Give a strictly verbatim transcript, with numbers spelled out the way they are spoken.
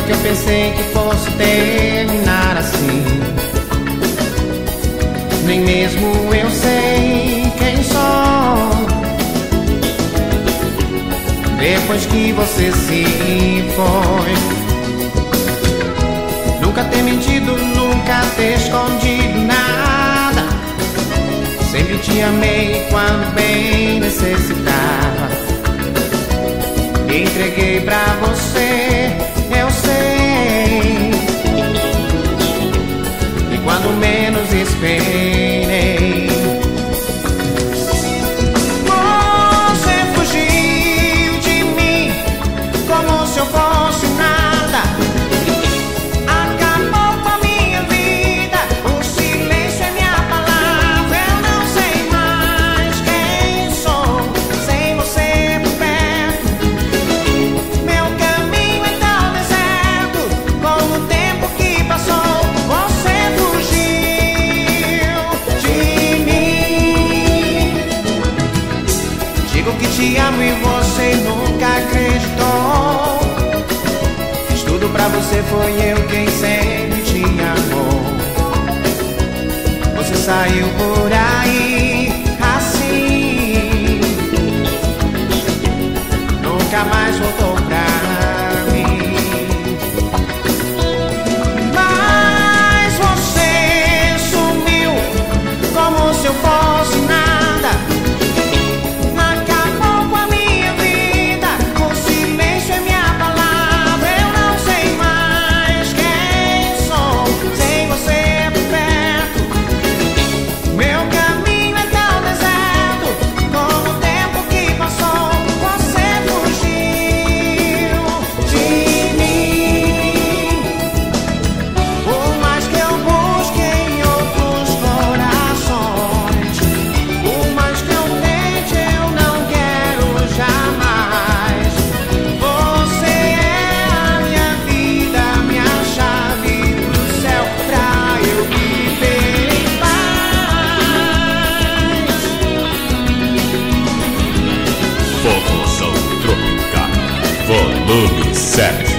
que eu pensei que fosse terminar assim. Nem mesmo eu sei quem sou. Depois que você se foi, nunca ter mentido, nunca ter escondido nada. Sempre te amei quando bem necessitava. Me entreguei pra você, eu sei. E quando menos esperei, você fugiu de mim como se eu fosse nada. Acabou com a minha vida, o silêncio é minha palavra. Eu não sei mais quem sou sem você por perto. Meu caminho é tão deserto como o tempo que passou. Você fugiu de mim. Digo que te amo e você nunca acreditou. Fiz tudo pra você, foi eu quem sempre te amou. Você saiu por aí assim, nunca mais voltou pra mim. Mas você sumiu como se eu fosse nada. Acabou com a minha vida, o silêncio é minha palavra. Eu não sei mais quem sou sem você por perto. Meu caminho é tão deserto como o tempo que passou. Você fugiu de mim. Por mais que eu busque em outros corações, por mais que eu tente, eu não quero jamais. Você é a minha vida, minha chave pro céu, pra eu viver em paz. Formação Tropical, volume sete.